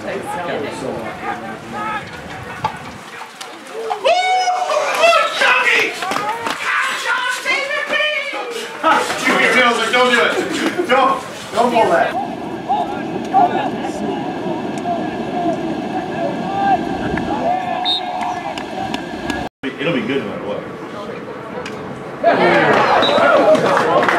Don't do it. Don't pull that. It'll be good no matter what.